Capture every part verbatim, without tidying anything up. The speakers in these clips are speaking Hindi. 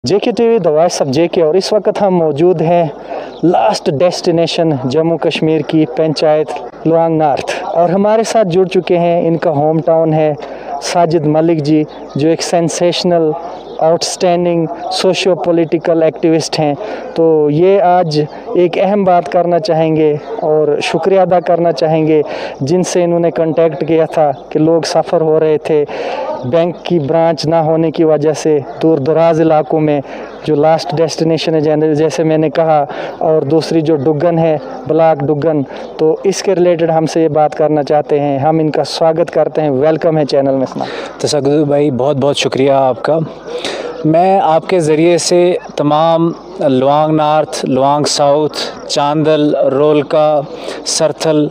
JK TV the voice of JK और इस वक्त हम मौजूद हैं लास्ट डेस्टिनेशन जम्मू कश्मीर की पंचायत लुआंग नॉर्थ और हमारे साथ जुड़ चुके हैं इनका होम टाउन है साजिद मलिक जी, जो एक sensational outstanding socio political activist हैं। तो ये आज एक अहम बात करना चाहेंगे और शुक्रिया अदा करना चाहेंगे जिनसे इन्होंने कांटेक्ट किया था कि लोग सफ़र हो रहे थे बैंक की ब्रांच ना होने की वजह से दूर दराज इलाकों में, जो लास्ट डेस्टिनेशन है जैसे मैंने कहा, और दूसरी जो डुगन है ब्लॉक डुगन, तो इसके रिलेटेड हमसे ये बात करना चाहते हैं। हम इनका स्वागत करते हैं, वेलकम है चैनल में। सुना तसद्दुक़ भाई, बहुत बहुत शुक्रिया आपका। मैं आपके ज़रिए से तमाम लुआंग नॉर्थ, लुआंग साउथ, चांदल, रोलका, सरथल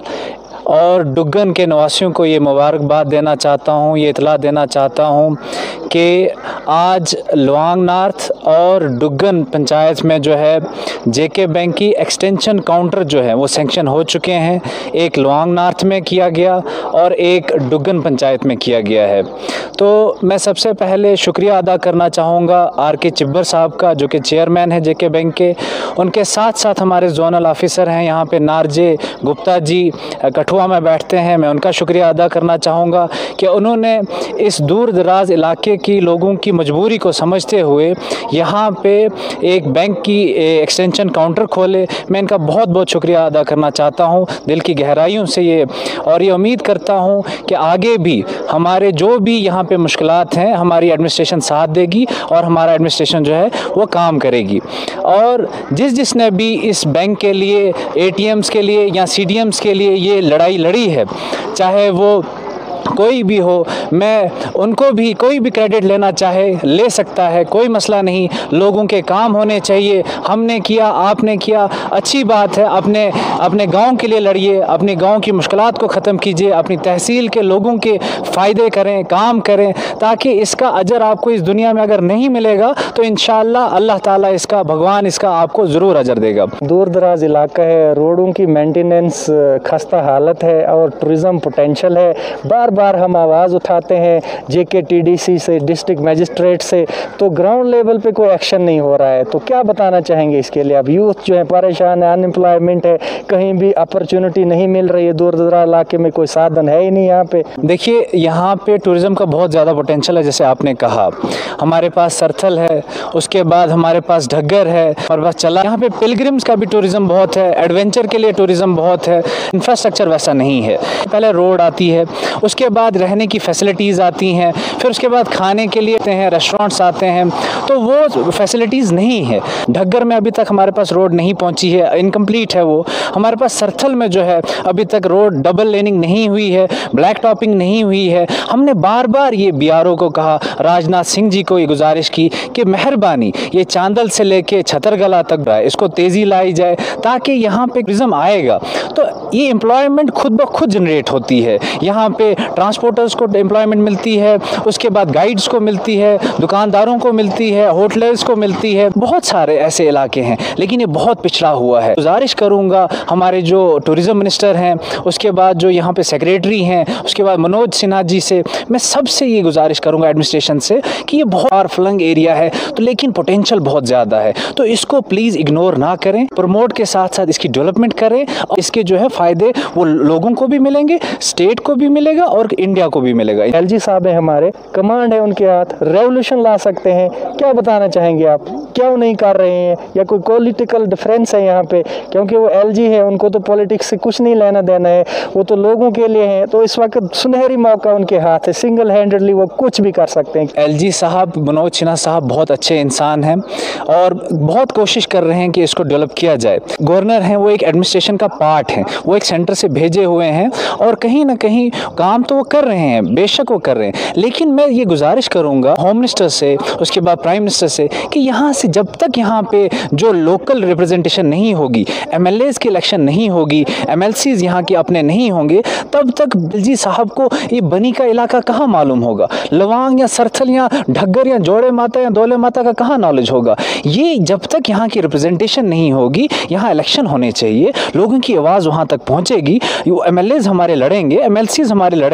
और डुगन के निवासियों को ये मुबारकबाद देना चाहता हूँ, ये इतला देना चाहता हूँ कि आज लुआंग नॉर्थ और डुगन पंचायत में जो है जेके बैंक की एक्सटेंशन काउंटर जो है वो सैंक्शन हो चुके हैं। एक लुआंग नॉर्थ में किया गया और एक डुगन पंचायत में किया गया है। तो मैं सबसे पहले शुक्रिया अदा करना चाहूँगा आर के चिब्बर साहब का, जो कि चेयरमैन है जेके बैंक के। उनके साथ साथ हमारे जोनल ऑफिसर हैं यहाँ पे नारजे गुप्ता जी कठुआ में बैठते हैं, मैं उनका शुक्रिया अदा करना चाहूँगा कि उन्होंने इस दूर दराज इलाके की लोगों की मजबूरी को समझते हुए यहाँ पे एक बैंक की एक्सटेंशन काउंटर खोले। मैं इनका बहुत बहुत शुक्रिया अदा करना चाहता हूँ दिल की गहराइयों से ये, और ये उम्मीद करता हूँ कि आगे भी हमारे जो भी यहाँ पे मुश्किलात हैं हमारी एडमिनिस्ट्रेशन साथ देगी और हमारा एडमिनिस्ट्रेशन जो है वो काम करेगी। और जिस जिसने भी इस बैंक के लिए, एटीएम्स के लिए या सीडीएम्स के लिए ये लड़ाई लड़ी है, चाहे वो कोई भी हो, मैं उनको भी, कोई भी क्रेडिट लेना चाहे ले सकता है, कोई मसला नहीं। लोगों के काम होने चाहिए, हमने किया, आपने किया, अच्छी बात है। अपने अपने गांव के लिए लड़िए, अपने गांव की मुश्किलात को ख़त्म कीजिए, अपनी तहसील के लोगों के फ़ायदे करें, काम करें, ताकि इसका अजर आपको इस दुनिया में अगर नहीं मिलेगा तो इंशाअल्लाह अल्लाह ताला इसका, भगवान इसका आपको ज़रूर अजर देगा। दूर दराज इलाका है, रोडों की मेंटेनेंस खस्ता हालत है और टूरिज़म पोटेंशियल है। बार बार हम आवाज़ उठाते हैं जेके टीडीसी से, डिस्ट्रिक्ट मजिस्ट्रेट से, तो ग्राउंड लेवल पे कोई एक्शन नहीं हो रहा है। तो क्या बताना चाहेंगे इसके लिए? अब यूथ जो है परेशान है, अनएम्प्लॉयमेंट है, कहीं भी अपॉर्चुनिटी नहीं मिल रही है, दूर दराज इलाके में कोई साधन है ही नहीं यहाँ पे। देखिए, यहाँ पे टूरिज़्म का बहुत ज़्यादा पोटेंशियल है। जैसे आपने कहा, हमारे पास सरथल है, उसके बाद हमारे पास ढग्गर है, हमारे पास चला, यहाँ पे पिलग्रिम्स का भी टूरिज़्म बहुत है, एडवेंचर के लिए टूरिज़्म बहुत है। इंफ्रास्ट्रक्चर वैसा नहीं है। पहले रोड आती है, उसके बाद रहने की फैसिलिटीज़ आती हैं, फिर उसके बाद खाने के लिए आते हैं, रेस्टोरेंट्स आते हैं, तो वो फैसिलिटीज़ नहीं है। ढग्गर में अभी तक हमारे पास रोड नहीं पहुंची है, इनकम्प्लीट है वो। हमारे पास सरथल में जो है अभी तक रोड डबल लेनिंग नहीं हुई है, ब्लैक टॉपिंग नहीं हुई है। हमने बार बार ये बीआरओ को कहा, राजनाथ सिंह जी को ये गुजारिश की कि मेहरबानी ये चांदल से लेके छतरगला तक इसको तेज़ी लाई जाए, ताकि यहाँ पे टूरिज़्म आएगा तो ये एम्प्लॉयमेंट खुद ब खुद जनरेट होती है। यहाँ पे ट्रांसपोर्टर्स को एम्प्लॉयमेंट मिलती है, उसके बाद गाइड्स को मिलती है, दुकानदारों को मिलती है, होटलर्स को मिलती है। बहुत सारे ऐसे इलाके हैं, लेकिन ये बहुत पिछड़ा हुआ है। गुजारिश करूँगा हमारे जो टूरिज़्म मिनिस्टर हैं, उसके बाद जो यहाँ पे सेक्रेटरी हैं, उसके बाद मनोज सिन्हा जी से, मैं सबसे ये गुजारिश करूँगा एडमिनिस्ट्रेशन से कि ये बहुत फार फ्लंग एरिया है, तो लेकिन पोटेंशियल बहुत ज़्यादा है, तो इसको प्लीज़ इग्नोर ना करें। प्रमोट के साथ साथ इसकी डेवलपमेंट करें और इसके जो है फ़ायदे वो लोगों को भी मिलेंगे, स्टेट को भी मिलेगा और इंडिया को भी मिलेगा। एलजी साहब है हमारे, कमांड है उनके हाथ, रेवोल्यूशन ला सकते हैं। क्या बताना चाहेंगे आप, क्यों नहीं कर रहे हैं? या कोई पॉलिटिकल डिफरेंस है यहाँ पे? क्योंकि वो एलजी है, उनको तो पॉलिटिक्स से कुछ नहीं लेना देना है, वो तो लोगों के लिए है। तो इस वक्त सुनहरी मौका उनके हाथ है, सिंगल हैंडेडली वो कुछ भी कर सकते हैं। एलजी साहब, मनोज सिन्हा साहब बहुत अच्छे इंसान हैं और बहुत कोशिश कर रहे हैं कि इसको डेवलप किया जाए। गवर्नर हैं, वो एक एडमिनिस्ट्रेशन का पार्ट है, वो एक सेंटर से भेजे हुए हैं और कहीं ना कहीं काम तो वो कर रहे हैं, बेशक वो कर रहे हैं। लेकिन मैं ये गुजारिश करूंगा होम मिनिस्टर से, उसके बाद प्राइम मिनिस्टर से, कि यहाँ से जब तक यहाँ पे जो लोकल रिप्रेजेंटेशन नहीं होगी, एमएलएज की इलेक्शन नहीं होगी, एमएलसीज यहाँ के अपने नहीं होंगे, तब तक एलजी साहब को ये बनी का इलाका कहाँ मालूम होगा? लवांग या सरथल या ढग्गर या जोड़े माता या दौले माता का कहाँ नॉलेज होगा? ये जब तक यहाँ की रिप्रेजेंटेशन नहीं होगी, यहाँ इलेक्शन होने चाहिए, लोगों की आवाज़ वहाँ तक पहुँचेगी, एमएलएज हमारे लड़ेंगे, एमएलसीज हमारे लड़ेंगे,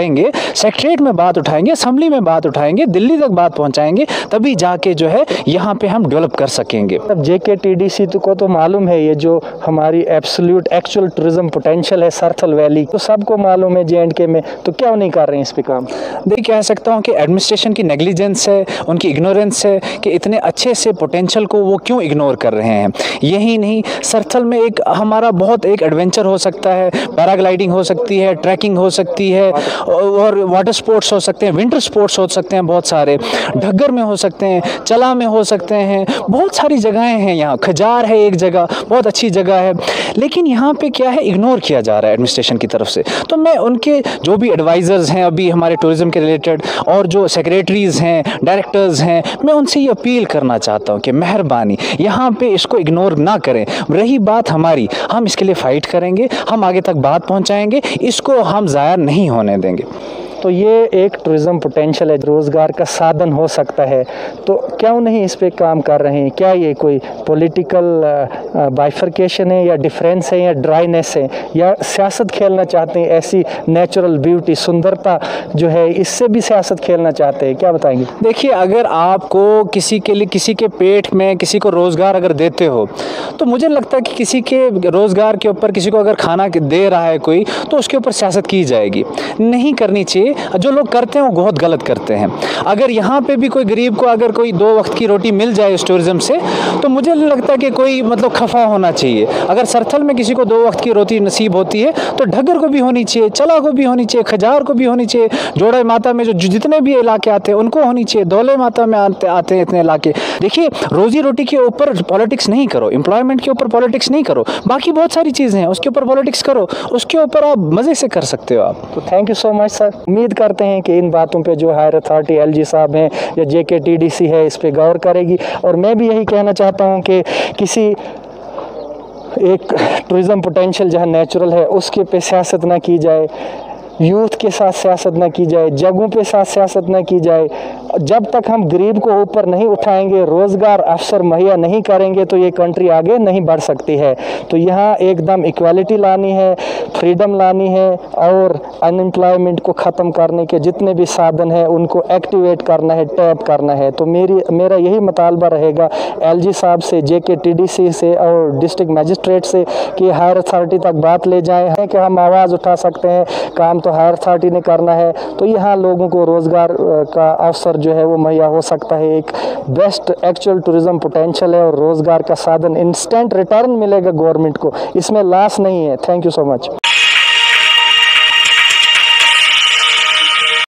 करेंगे, सेक्रेटरीट में बात उठाएंगे, असम्बली में बात उठाएंगे, दिल्ली तक बात पहुंचाएंगे, तभी जाके जो है यहाँ पे हम डेवलप कर सकेंगे। अब जेकेटीडीसी तो को तो मालूम है ये जो हमारी एब्सोल्यूट एक्चुअल टूरिज्म पोटेंशियल है सरथल वैली, तो सबको मालूम है जे एंड के में, तो क्यों नहीं कर रहे हैं इस पे काम? देखिए, कह सकता हूँ कि एडमिनिस्ट्रेशन की नेग्लिजेंस है, उनकी इग्नोरेंस है कि इतने अच्छे से पोटेंशियल को वो क्यों इग्नोर कर रहे हैं। यही नहीं, सरथल में एक हमारा बहुत एक एडवेंचर हो सकता है, पैराग्लाइडिंग हो सकती है, ट्रैकिंग हो सकती है, और वाटर स्पोर्ट्स हो सकते हैं, विंटर स्पोर्ट्स हो सकते हैं, बहुत सारे ढग्गर में हो सकते हैं, चला में हो सकते हैं, बहुत सारी जगहें हैं। यहाँ खजार है एक जगह, बहुत अच्छी जगह है, लेकिन यहाँ पे क्या है, इग्नोर किया जा रहा है एडमिनिस्ट्रेशन की तरफ से। तो मैं उनके जो भी एडवाइज़र्स हैं अभी हमारे टूरिज़्म के रिलेटेड, और जो सेक्रेटरीज़ हैं, डायरेक्टर्स हैं, मैं उनसे ये अपील करना चाहता हूँ कि मेहरबानी यहाँ पे इसको इग्नोर ना करें। रही बात हमारी, हम इसके लिए फ़ाइट करेंगे, हम आगे तक बात पहुँचाएँगे, इसको हम ज़ाया नहीं होने देंगे। तो ये एक टूरिज़्म पोटेंशियल है, रोज़गार का साधन हो सकता है, तो क्यों नहीं इस पे काम कर रहे हैं? क्या ये कोई पॉलिटिकल बाइफर्केशन है, या डिफरेंस है, या ड्राइनेस है, या सियासत खेलना चाहते हैं? ऐसी नेचुरल ब्यूटी, सुंदरता जो है, इससे भी सियासत खेलना चाहते हैं? क्या बताएंगे? देखिए, अगर आपको किसी के लिए, किसी के पेट में किसी को रोज़गार अगर देते हो, तो मुझे लगता है कि किसी के रोज़गार के ऊपर, किसी को अगर खाना दे रहा है कोई, तो उसके ऊपर सियासत की जाएगी, नहीं करनी चाहिए। जो लोग करते हैं वो बहुत गलत करते हैं। अगर यहाँ पे भी कोई गरीब को अगर कोई दो वक्त की रोटी मिल जाए इस टूरिज़्म से, तो मुझे लगता है कि कोई मतलब खफा होना चाहिए। अगर सरथल में किसी को दो वक्त की रोटी नसीब होती है, तो ढग्गर को भी होनी चाहिए, चला को भी होनी चाहिए, खजार को भी होनी चाहिए, जोड़ा माता में जो जितने भी इलाके आते हैं उनको होनी चाहिए, दौले माता में आते आते हैं इतने इलाके। देखिए, रोजी रोटी के ऊपर पॉलिटिक्स नहीं करो, एम्प्लॉयमेंट के ऊपर पॉलिटिक्स नहीं करो, बाकी बहुत सारी चीज़ें हैं उसके ऊपर पॉलिटिक्स करो, उसके ऊपर आप मज़े से कर सकते हो आप। तो thank you so much sir. उम्मीद करते हैं कि इन बातों पे जो हायर अथॉरिटी एलजी साहब हैं या जेकेटीडीसी है इस पे गौर करेगी। और मैं भी यही कहना चाहता हूं कि किसी एक टूरिज़्म पोटेंशियल जहां नेचुरल है उसके पे सियासत ना की जाए, यूथ के साथ सियासत ना की जाए, जगहों पे साथ सियासत ना की जाए। जब तक हम गरीब को ऊपर नहीं उठाएंगे, रोज़गार अवसर मुहैया नहीं करेंगे, तो ये कंट्री आगे नहीं बढ़ सकती है। तो यहाँ एकदम इक्वालिटी लानी है, फ्रीडम लानी है, और अनएम्प्लॉयमेंट को ख़त्म करने के जितने भी साधन हैं उनको एक्टिवेट करना है, टैप करना है। तो मेरी मेरा यही मुतालबा रहेगा एलजी साहब से, जेकेटीडीसी से और डिस्ट्रिक्ट मजिस्ट्रेट से कि हायर अथॉरिटी तक बात ले जाएँ हैं कि हम आवाज़ उठा सकते हैं, काम तो हायर अथॉरिटी ने करना है। तो यहाँ लोगों को रोज़गार का अवसर जो है वो मुहैया हो सकता है। एक बेस्ट एक्चुअल टूरिज़्म पोटेंशियल है और रोज़गार का साधन, इंस्टेंट रिटर्न मिलेगा गवर्नमेंट को, इसमें लॉस नहीं है। Thank you so much.